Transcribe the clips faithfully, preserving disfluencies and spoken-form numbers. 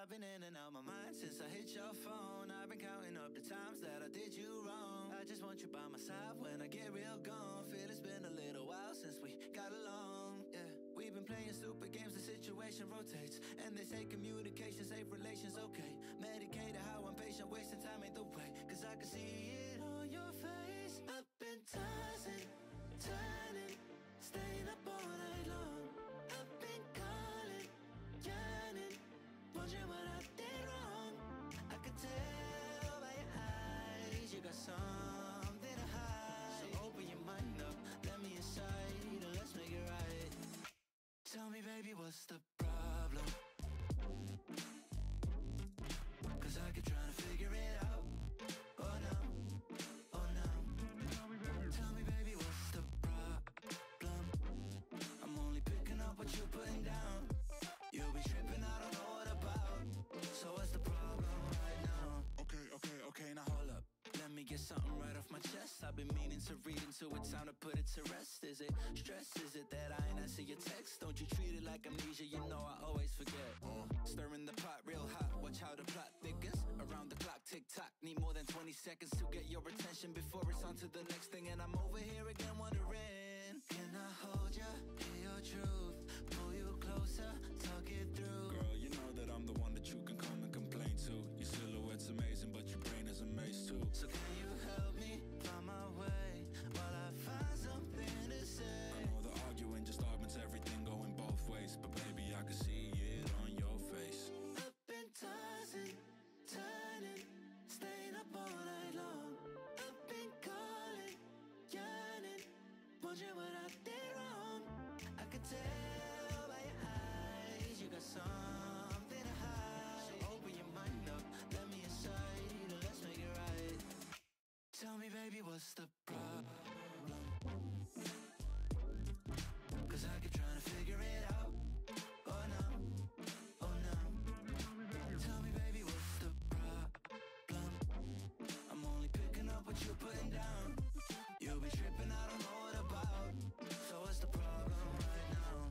I've been in and out my mind since I hit your phone. I've been counting up the times that I did you wrong. I just want you by my side when I get real gone. Feel it's been a little while since we got along, yeah. We've been playing stupid games, the situation rotates. And they say communication, safe relations, okay. Medicated how I'm patient, wasting time ain't the way. Cause I can see it on your face. I've been tossing, turning, staying up all night long. I've been calling, yearning, wondering what I did wrong. I could tell by your eyes you got something to hide. So open your mind up, let me inside, and let's make it right. Tell me, baby, what's the problem? Cause I keep trying to figure it out. Oh no, oh no. Tell me, baby, what's the problem? I'm only picking up what you're putting down. You'll be tripping, I don't know what about. So what's the problem right now? Okay, okay, okay, now hold up. Let me get something right off my chest. I've been meaning to read into it, time to put it to rest. Is it stress? Is it that I ain't answer your text? Don't you treat it like amnesia, you know I always forget. uh, Stirring the pot real hot, watch how the plot thickens. Around the clock, tick tock, need more than twenty seconds to get your attention before it's on to the next thing. And I'm over here again wondering, can I hold ya, hear your truth, pull you closer, talk it through? Girl, you know that I'm the one that you can come and complain to. Your silhouette's amazing, but your brain is a maze too. So can you help me find my way while I find something to say? I know the arguing just augments everything going both ways, but baby, I can see it on your face. I've been tossing, turning, staying up all night long. I've been calling, yearning, wondering what I did wrong. I could tell by your eyes you got something to hide. So open your mind up, let me inside, and let's make it right. Tell me, baby, what's the problem? Cause I keep trying to figure it out. Oh no, oh no. Tell me, baby, what's the problem? I'm only picking up what you're putting down. You'll be tripping, I don't know what about. So what's the problem right now?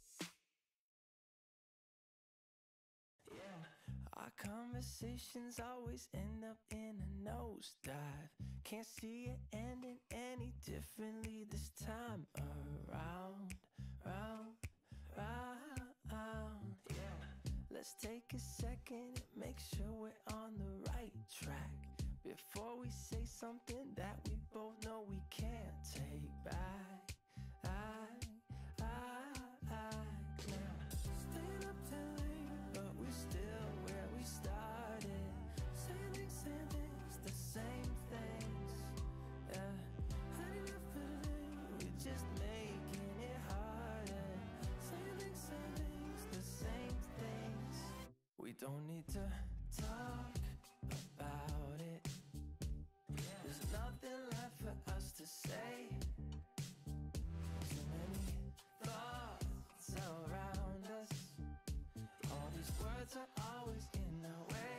Yeah. Our conversations always end up in a nosedive. Can't see it ending any differently this time around, round, round. Yeah. Let's take a second and make sure we're on the right track before we say something that we both know we can't take back. I, I, I, now. Staying up till late, but we're still where we started. Same things, same things, the same things. Yeah, had enough for today, we're just making it harder. Same things, same things, the same things. We don't need to talk about it. There's nothing left for us to say. Too many thoughts around us. All these words are always in the way.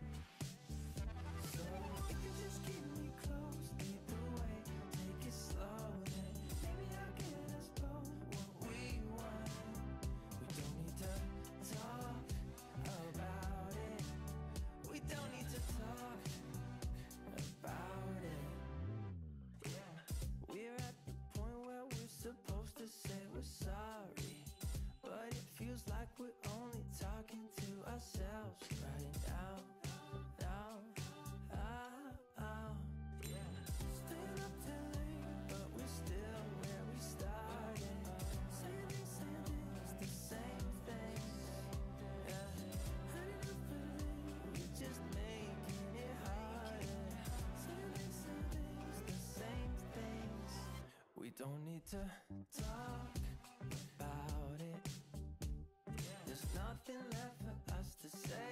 So if you just keep me close, lead the way, take it slow, then maybe I'll get us both what we want. We don't need to talk about it. We don't need to talk about it. Yeah, we're at the point where we're supposed to say we're sorry, but it feels like we're only talking to ourselves right now, now, ah, ah, yeah. Staying up till late, but we're still where we started. Same things, same things, the same things. Yeah, had enough for today, we're just making it harder. Same things, same things, the same things. We don't need to talk about it. There's nothing left for us to say.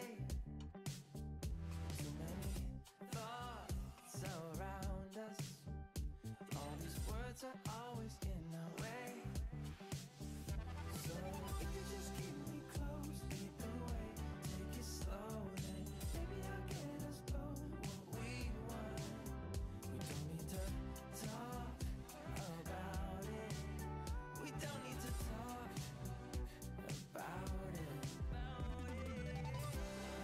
Too many thoughts around us. All these words are always in our way. So if you just keep me close, lead the way, take it slow, then maybe I'll get us both what we want. We don't need to talk about it. We don't need to talk about it.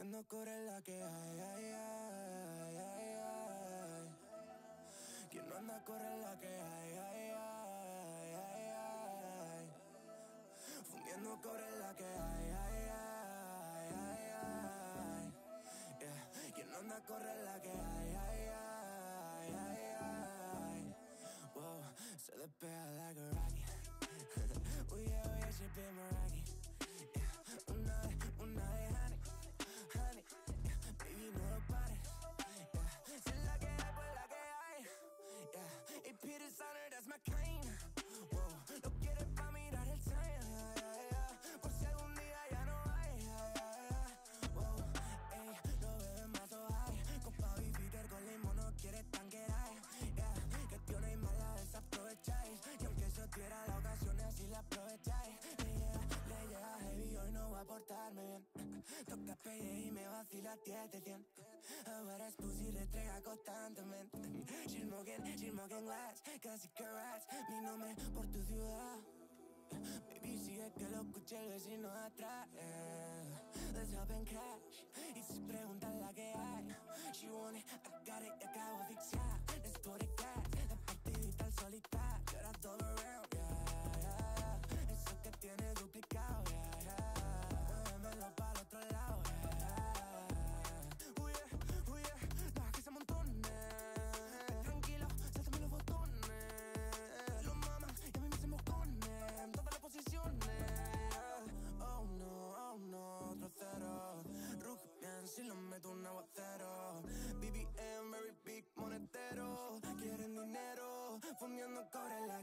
Fundiendo cobre es la que hay, ay, ay, ay, ay. Quien no anda corre es la que hay, ay, ay, ay, ay. Fundiendo cobre es la que hay, ay, ay, ay, ay. Yeah. Quien no anda corre es la que hay, ay, ay, ay, ay. Whoa, se despega like a rocket. Oh yeah, oh yeah, she been my rocket. Yeah. Una vez, una vez, honey, honey. Yeah. Baby, no lo pares. Yeah. Si es la que hay, pues la que hay. Yeah. Y Peter Sonner, that's my kind. Whoa, lo quieres pa' mirar el time. Yeah, yeah, yeah. Por si algún día ya no hay. Yeah, yeah, yeah. Whoa, ey, no beben más o hay. Copa y Peter con limón no quieres tanquear. Yeah, que tío no hay mala, desaprovecháis. Y aunque eso tuviera la ocasión, así la aprovecháis. Le llega, le llega heavy, hoy no va a portarme bien. Toca pedir y me vacila diez de cien. Ahora es pussy, retrega constantemente. She's smoking, she's smoking glass, casi que rats. Mi nombre por tu ciudad. Baby, sigue que lo escuché el vecino de atrás. Yeah. Let's hop in cash. Y si preguntan la que hay, she want it, I got it, y acabo de asfixiar. Let's put it cat, la partidita al solitario. You're a double around, yeah, yeah, yeah. Eso que tiene duplicado, yeah, yeah. Muévemelo pa'l otro lado, yeah, yeah. Oh yeah, oh yeah, deja que se amontone. Tranquilo, sáltame los botones. Los mamas y a mí me se mosconen. Todas las posiciones. Oh no, oh no, otro cero. Ruge bien si lo meto un aguacero. B B M, very big monetero. Quieren dinero, fundiendo cobre la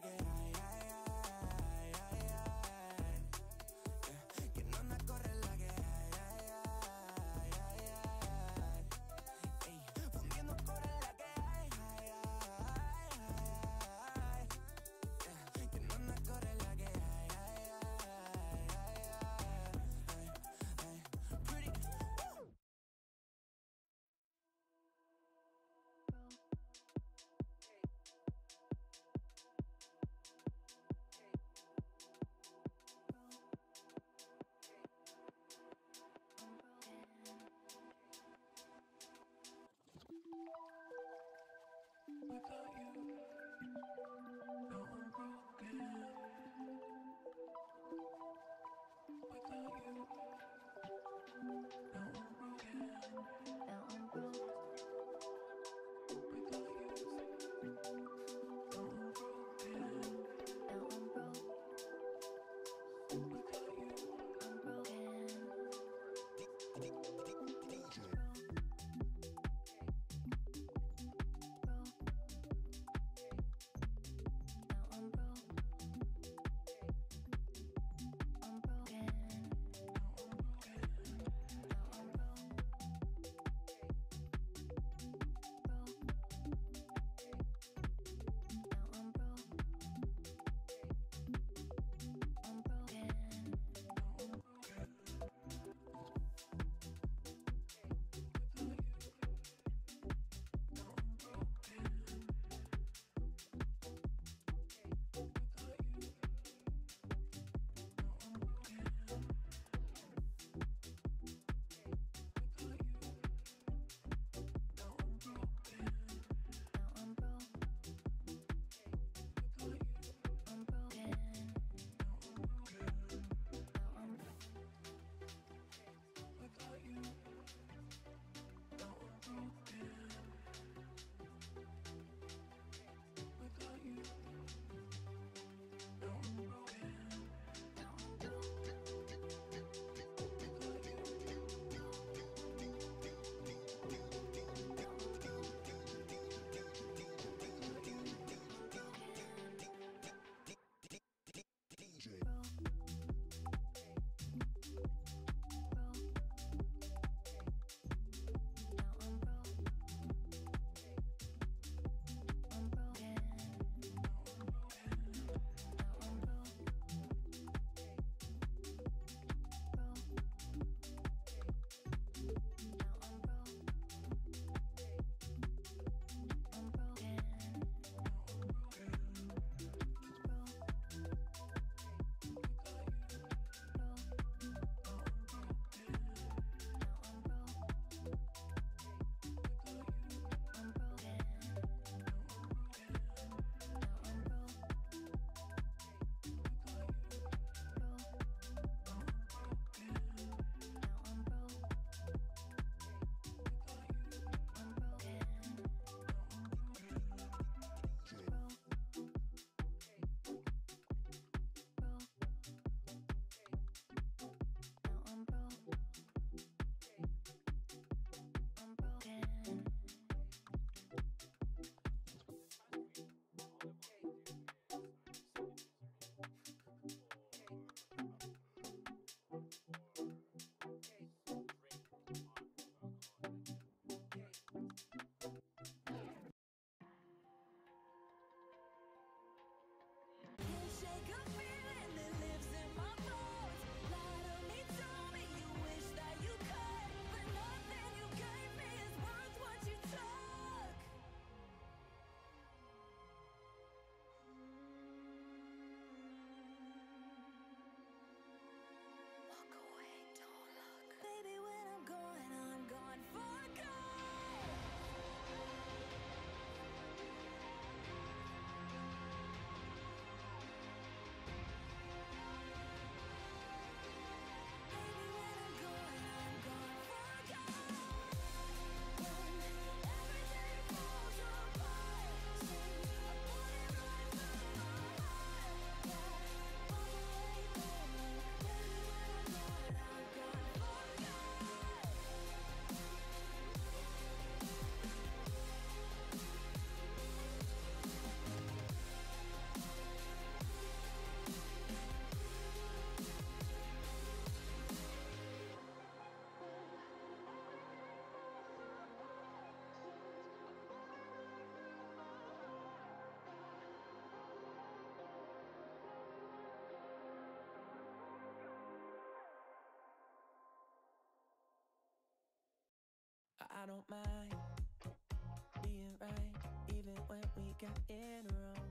I don't mind being right, even when we got it wrong.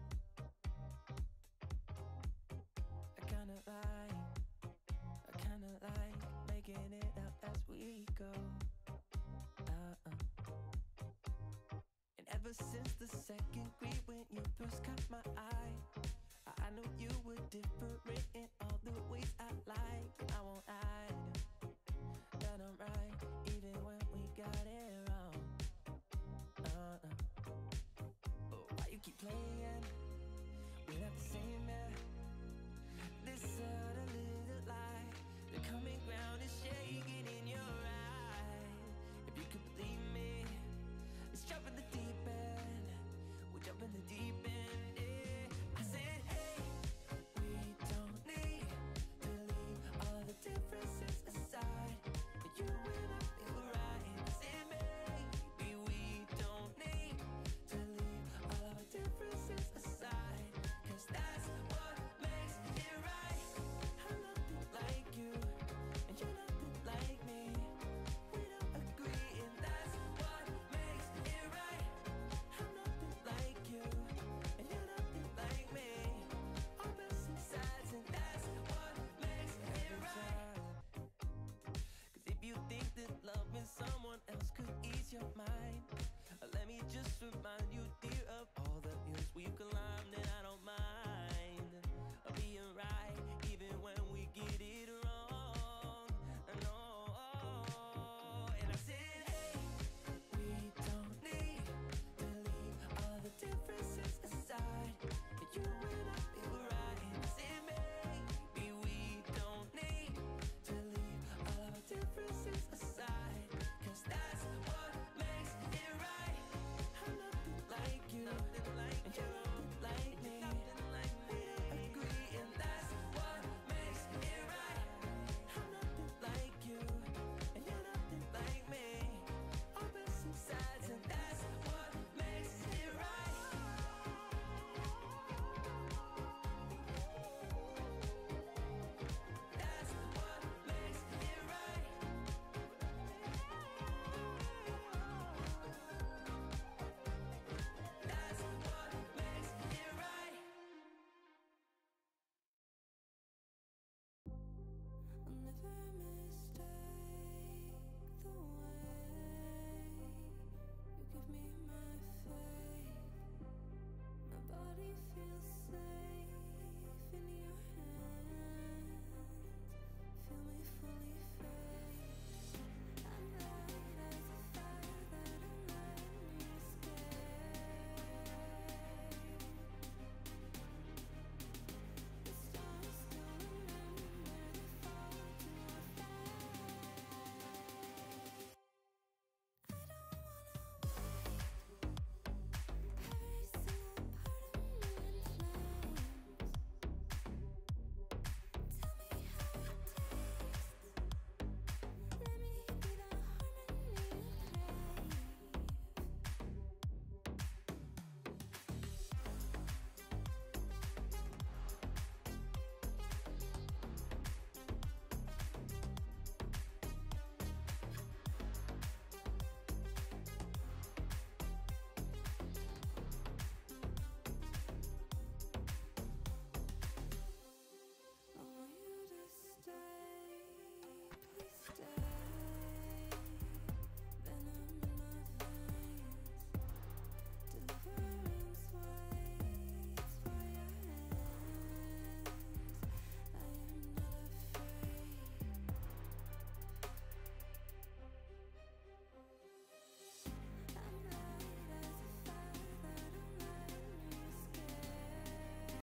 I kinda like, I kinda like making it up as we go. Uh-uh. And ever since the second grade when you first caught my eye, I, I knew you were different in all the ways I like. I won't hide that I'm right, even when we got it wrong. Uh-uh. But why you keep playing? We're not the same, man. This other little lie, the common ground is shaking in your eye. If you could believe me, let's jump in the deep end. We'll jump in the deep end, yeah. I said, hey, we don't need to leave all of the differences aside. You and I feel right. I said, maybe we don't need to leave all of our differences aside, 'cause that's what makes it right. I'm nothing like you, and you're nothing like me. We don't agree, and that's what makes it right. I'm nothing like you, and you're nothing like me. Our missing sides, and that's what makes it right. 'Cause if you think that loving someone else could ease your mind, let me just remind you, dear, of all the years we've collided.